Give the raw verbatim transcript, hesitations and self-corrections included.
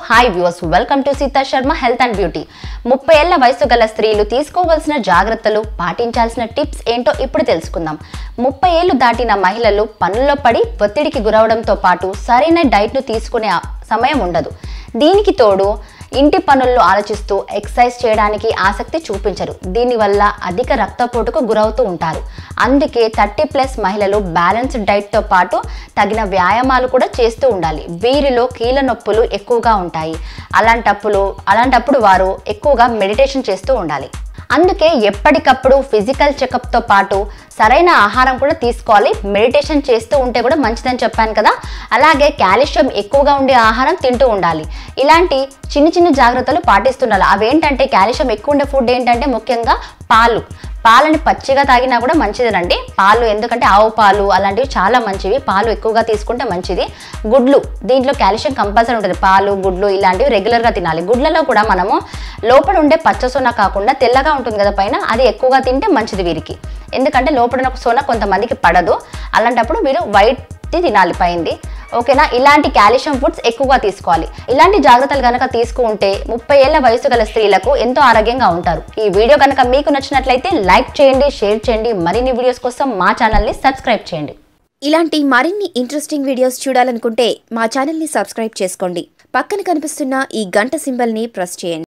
Hi viewers, welcome to Sita Sharma health and beauty. ముప్పై ఏళ్ల వయసు గల స్త్రీలు తీసుకోవాల్సిన జాగ్రత్తలు, పాటించాల్సిన టిప్స్ ఏంటో ఇప్పుడు తెలుసుకుందాం. ముప్పై ఏళ్లు దాటిన మహిళలు పనుల్లో పడి ఒత్తిడికి గురవడంతో పాటు సరైన డైట్ను తీసుకునే సమయం ఉండదు. దీనికి తోడు ఇంటి పనుల్లో ఆలోచిస్తూ ఎక్సర్సైజ్ చేయడానికి ఆసక్తి చూపించరు. దీనివల్ల అధిక రక్తపోటుకు గురవుతూ ఉంటారు. అందుకే థర్టీ ప్లస్ మహిళలు బ్యాలెన్స్డ్ డైట్తో పాటు తగిన వ్యాయామాలు కూడా చేస్తూ ఉండాలి. వీరిలో కీళ్ళ నొప్పులు ఎక్కువగా ఉంటాయి. అలాంటప్పుడు అలాంటప్పుడు వారు ఎక్కువగా మెడిటేషన్ చేస్తూ ఉండాలి. అందుకే ఎప్పటికప్పుడు ఫిజికల్ చెకప్తో పాటు సరైన ఆహారం కూడా తీసుకోవాలి. మెడిటేషన్ చేస్తూ ఉంటే కూడా మంచిదని చెప్పాను కదా. అలాగే కాల్షియం ఎక్కువగా ఉండే ఆహారం తింటూ ఉండాలి. ఇలాంటి చిన్న చిన్న జాగ్రత్తలు పాటిస్తుండాలి. అవేంటంటే కాల్షియం ఎక్కువ ఉండే ఫుడ్ ఏంటంటే ముఖ్యంగా పాలు. పాలని పచ్చిగా తాగినా కూడా మంచిదేనండి. పాలు ఎందుకంటే ఆవు పాలు అలాంటివి చాలా మంచివి. పాలు ఎక్కువగా తీసుకుంటే మంచిది. గుడ్లు, దీంట్లో కాల్షియం కంపల్సరీ ఉంటుంది. పాలు, గుడ్లు ఇలాంటివి రెగ్యులర్గా తినాలి. గుడ్లలో కూడా మనము లోపల ఉండే పచ్చ సొన కాకుండా తెల్లగా ఉంటుంది కదా పైన, అది ఎక్కువగా తింటే మంచిది వీరికి. ఎందుకంటే లోపల సొన కొంతమందికి పడదు. అలాంటప్పుడు మీరు వైట్ తినాలి పైంది. ఓకేనా? ఇలాంటి కాల్షియం ఫుడ్స్ ఎక్కువగా తీసుకోవాలి. ఇలాంటి జాగ్రత్తలు కనుక తీసుకుంటే ముప్పై ఏళ్ల వయసు గల స్త్రీలకు ఎంతో ఆరోగ్యంగా ఉంటారు. ఈ వీడియో కనుక మీకు నచ్చినట్లయితే లైక్ చేయండి, షేర్ చేయండి. మరిన్ని వీడియోస్ కోసం మా ఛానల్ని సబ్స్క్రైబ్ చేయండి. ఇలాంటి మరిన్ని ఇంట్రెస్టింగ్ వీడియోస్ చూడాలనుకుంటే మా ఛానల్ని సబ్స్క్రైబ్ చేసుకోండి. పక్కన కనిపిస్తున్న ఈ గంట సింబల్ని ప్రెస్ చేయండి.